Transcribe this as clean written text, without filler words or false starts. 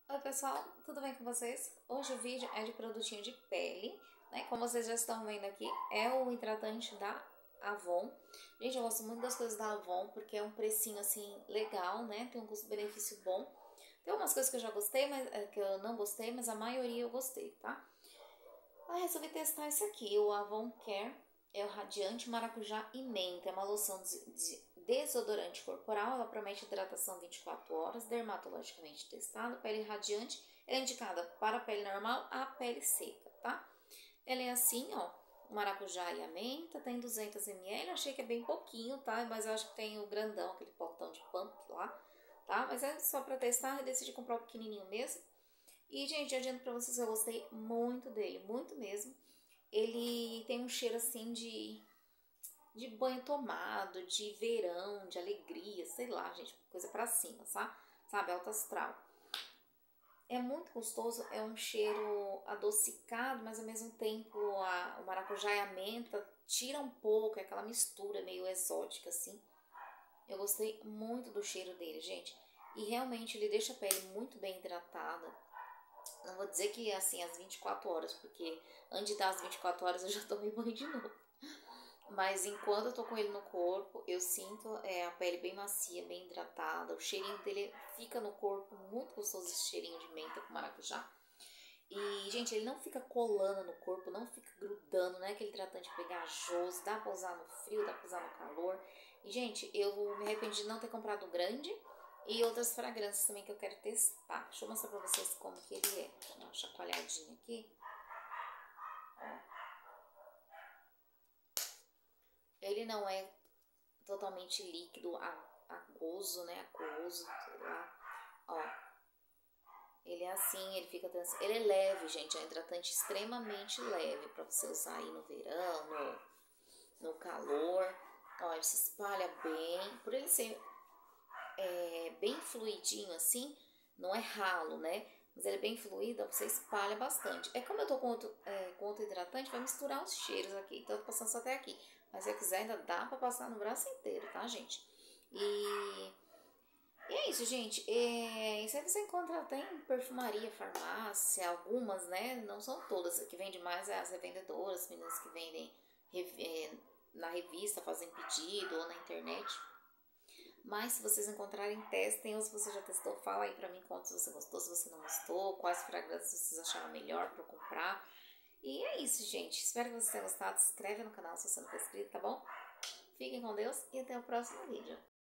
Oi pessoal, tudo bem com vocês? Hoje o vídeo é de produtinho de pele, né? Como vocês já estão vendo aqui, é o hidratante da Avon. Gente, eu gosto muito das coisas da Avon porque é um precinho assim legal, né? Tem um custo-benefício bom. Tem algumas coisas que eu já gostei, mas que eu não gostei, mas a maioria eu gostei, tá? Aí resolvi testar esse aqui, o Avon Care. É o Radiante Maracujá e Menta. É uma loção desodorante corporal. Ela promete hidratação 24 horas, dermatologicamente testada, pele radiante. Ela é indicada para a pele normal a pele seca, tá? Ela é assim, ó, o maracujá e a menta, tem 200 ml. Achei que é bem pouquinho, tá? Mas eu acho que tem o grandão, aquele potão de pump lá, tá? Mas é só pra testar, eu decidi comprar o pequenininho mesmo. E, gente, eu adianto pra vocês que eu gostei muito dele, muito mesmo. Ele tem um cheiro assim de banho tomado, de verão, de alegria, sei lá, gente, coisa pra cima, sabe? Sabe, alto astral. É muito gostoso, é um cheiro adocicado, mas ao mesmo tempo o maracujá e a menta tira um pouco, é aquela mistura meio exótica assim. Eu gostei muito do cheiro dele, gente. E realmente ele deixa a pele muito bem hidratada. Não vou dizer que é assim as 24 horas, porque antes de dar as 24 horas eu já tomei banho de novo. Mas enquanto eu tô com ele no corpo, eu sinto a pele bem macia, bem hidratada. O cheirinho dele fica no corpo, muito gostoso esse cheirinho de menta com maracujá. E, gente, ele não fica colando no corpo, não fica grudando, não é aquele hidratante pegajoso. Dá pra usar no frio, dá pra usar no calor. E, gente, eu me arrependi de não ter comprado o grande e outras fragrâncias também que eu quero testar. Deixa eu mostrar pra vocês como que ele é. Deixa eu dar uma chacoalhadinha aqui. Ó. Ele não é totalmente líquido, aquoso, né? Aquoso, sei lá. Ó, ele é assim, ele fica ele é leve, gente, é um hidratante extremamente leve para você usar aí no verão, no calor. Ó, ele se espalha bem, por ele ser bem fluidinho assim, não é ralo, né? Mas ele é bem fluido, você espalha bastante. É como eu tô com outro hidratante, vai misturar os cheiros aqui. Então eu tô passando só até aqui. Mas se eu quiser, ainda dá pra passar no braço inteiro, tá, gente? E é isso, gente. Isso aí você encontra até em perfumaria, farmácia, algumas, né? Não são todas. O que vende mais é as revendedoras, as meninas que vendem na revista, fazem pedido ou na internet. Mas se vocês encontrarem, testem, ou se você já testou, fala aí pra mim quanto se você gostou, se você não gostou, quais fragrâncias vocês acharam melhor pra eu comprar. E é isso, gente. Espero que vocês tenham gostado. Se inscreve no canal se você não for inscrito, tá bom? Fiquem com Deus e até o próximo vídeo.